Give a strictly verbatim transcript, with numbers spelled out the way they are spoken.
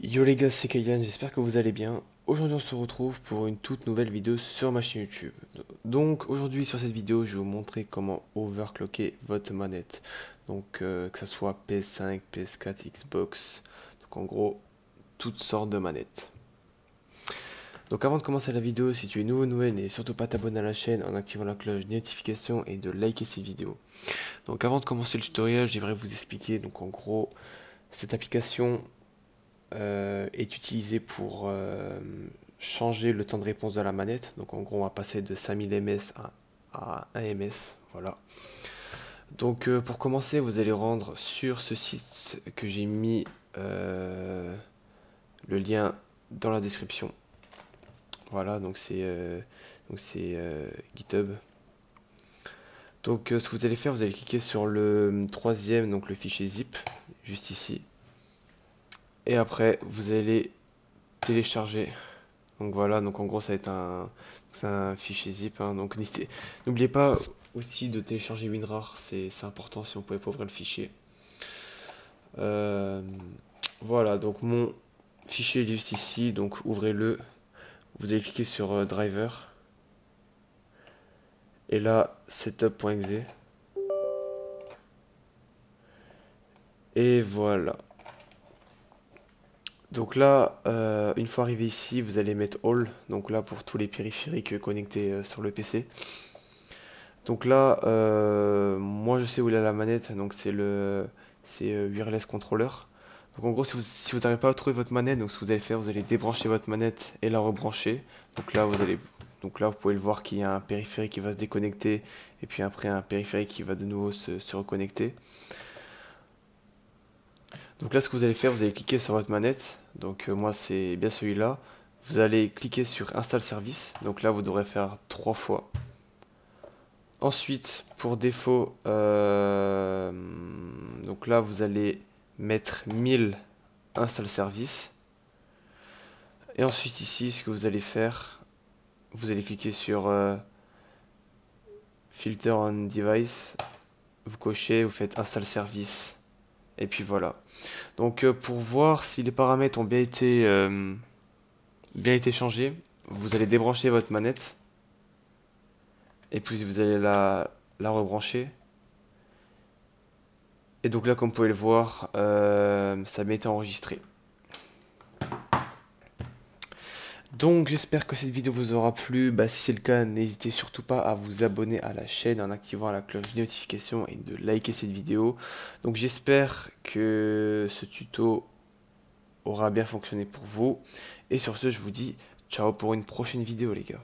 Yo les gars, c'est Kayan, j'espère que vous allez bien. Aujourd'hui on se retrouve pour une toute nouvelle vidéo sur ma chaîne YouTube. Donc aujourd'hui sur cette vidéo je vais vous montrer comment overclocker votre manette. Donc euh, que ce soit P S cinq, P S quatre, Xbox, donc en gros toutes sortes de manettes. Donc avant de commencer la vidéo, si tu es nouveau ou nouvelle, n'hésite surtout pas à t'abonner à la chaîne en activant la cloche de notification et de liker cette vidéo. Donc avant de commencer le tutoriel, j'aimerais vous expliquer donc en gros cette application euh, est utilisé pour euh, changer le temps de réponse de la manette. Donc en gros on va passer de cinq mille ms à, à un ms. Voilà. Donc euh, pour commencer vous allez rendre sur ce site que j'ai mis euh, le lien dans la description. Voilà, donc c'est euh, donc c'est euh, GitHub. Donc euh, ce que vous allez faire, vous allez cliquer sur le troisième, donc le fichier zip, juste ici. Et après vous allez télécharger. Donc voilà, donc en gros ça va être un, c'est un fichier zip, hein, donc n'oubliez pas aussi de télécharger WinRAR, c'est important si on pouvait pas ouvrir le fichier. Euh, voilà, donc mon fichier est juste ici, donc ouvrez-le, vous allez cliquer sur euh, driver, et là setup.exe, et voilà. Donc là, euh, une fois arrivé ici, vous allez mettre All, donc là pour tous les périphériques connectés euh, sur le P C. Donc là, euh, moi je sais où il a la manette, donc c'est le c'est euh, wireless controller. Donc en gros, si vous si vous n'arrivez pas à trouver votre manette, donc ce que vous allez faire, vous allez débrancher votre manette et la rebrancher. Donc là, vous allez donc là vous pouvez le voir qu'il y a un périphérique qui va se déconnecter et puis après un périphérique qui va de nouveau se, se reconnecter. Donc là, ce que vous allez faire, vous allez cliquer sur votre manette. Donc euh, moi c'est bien celui-là. Vous allez cliquer sur Install Service. Donc là, vous devrez faire trois fois. Ensuite, pour défaut, euh, donc là vous allez mettre mille install service. Et ensuite ici, ce que vous allez faire, vous allez cliquer sur euh, filter on device, vous cochez, vous faites install service, et puis voilà. Donc euh, pour voir si les paramètres ont bien été euh, bien été changés, vous allez débrancher votre manette, et puis vous allez la la rebrancher. Et donc là, comme vous pouvez le voir, euh, ça a bien été enregistré. Donc j'espère que cette vidéo vous aura plu. Bah, si c'est le cas, n'hésitez surtout pas à vous abonner à la chaîne en activant la cloche de notification et de liker cette vidéo. Donc j'espère que ce tuto aura bien fonctionné pour vous. Et sur ce, je vous dis ciao pour une prochaine vidéo les gars.